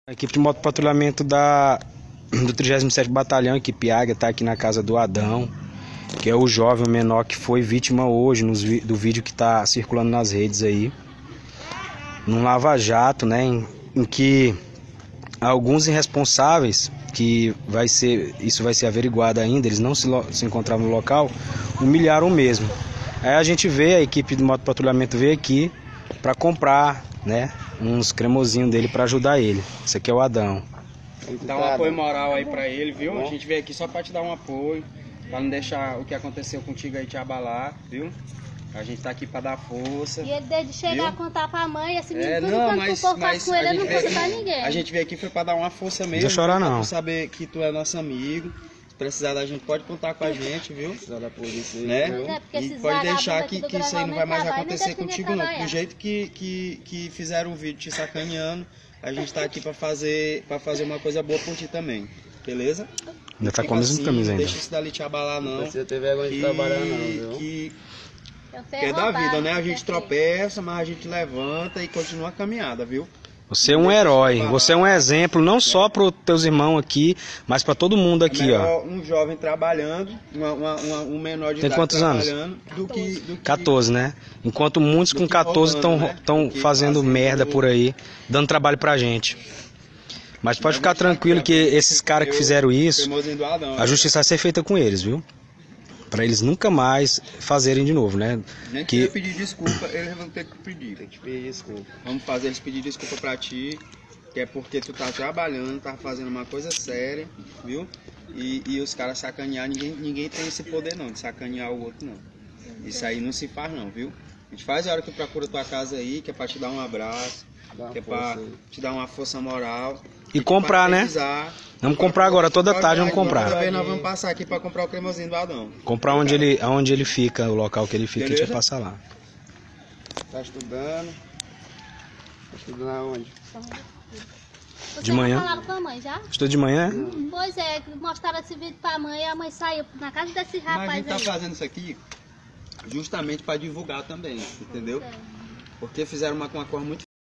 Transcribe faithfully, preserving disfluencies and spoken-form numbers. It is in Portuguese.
A equipe de motopatrulhamento da, do trigésimo sétimo Batalhão, equipe Águia, está aqui na casa do Adão, que é o jovem menor que foi vítima hoje nos, do vídeo que está circulando nas redes aí. Num lava-jato, né, em, em que alguns irresponsáveis, que vai ser, isso vai ser averiguado ainda, eles não se, se encontravam no local, humilharam mesmo. Aí a gente vê, a equipe de motopatrulhamento veio aqui para comprar, né, uns cremosinhos dele para ajudar ele. Esse aqui é o Adão. Dá um apoio moral aí pra ele, viu? A gente veio aqui só pra te dar um apoio, pra não deixar o que aconteceu contigo aí te abalar, viu? A gente tá aqui pra dar força. E ele desde chegar viu? a contar pra mãe, assim, é, tudo não, quanto mas, o povo faz mas com ele, a ele não gente conta pra veio aqui- ninguém. A gente veio aqui foi pra dar uma força mesmo. Não precisa chorar, pra não. tu saber que tu é nosso amigo. Se precisar da gente, pode contar com a gente, viu? Precisar da polícia aí, Né? viu? É, porque E esses pode vagabundos deixar aqui que, do que isso aí não vai Grão mais Aumento acontecer vai, não contigo deixa não. ninguém Do jeito que, que, que fizeram o vídeo te sacaneando, a gente tá aqui pra fazer, pra fazer uma coisa boa por ti também. Beleza? Ainda tá Fica com a mesma assim, camisa não ainda. deixa isso dali te abalar Não não. precisa ter vergonha de Que, trabalhar não, viu? que, Eu que sei é da roubar, vida, né? A não gente sei tropeça, mas a gente levanta e continua a caminhada, viu? Você é um herói, você é um exemplo não só para os teus irmãos aqui, mas para todo mundo aqui, ó. Melhor um jovem trabalhando, uma, uma, uma, um menor de Tem idade quantos anos? trabalhando, do que, do que quatorze, né? Enquanto muitos do com que quatorze estão roubando, né? estão Do que fazendo fazendo- merda por aí, dando trabalho pra gente. Mas pode ficar tranquilo que esses caras que fizeram isso, Cremosinho do Adão, a justiça vai ser feita com eles, viu? Pra eles nunca mais fazerem de novo, né? A gente Que vai pedir desculpa, eles vão ter que pedir. Tem que pedir desculpa. Vamos fazer eles pedir desculpa pra ti, que é porque tu tá trabalhando, tá fazendo uma coisa séria, viu? E, e os caras sacanear, ninguém, ninguém tem esse poder não, de sacanear o outro não. Isso aí não se faz não, viu? A gente faz a hora que procura tua casa aí, que é pra te dar um abraço, Dá uma que é força pra aí. te dar uma força moral. E comprar, né? Vamos comprar agora, toda tarde vamos comprar. Toda vez nós vamos passar aqui pra comprar o cremosinho do Adão. Comprar onde ele, onde ele fica, o local que ele fica, a gente vai Beleza? passar lá. Tá estudando? Tá estudando aonde? Vocês De manhã? já falaram com a mãe, já? Estou de manhã? Pois é, mostraram esse vídeo pra mãe e a mãe saiu na casa desse Mas a rapaz gente tá aí. fazendo isso aqui justamente para divulgar também, entendeu? Porque fizeram uma, uma coisa muito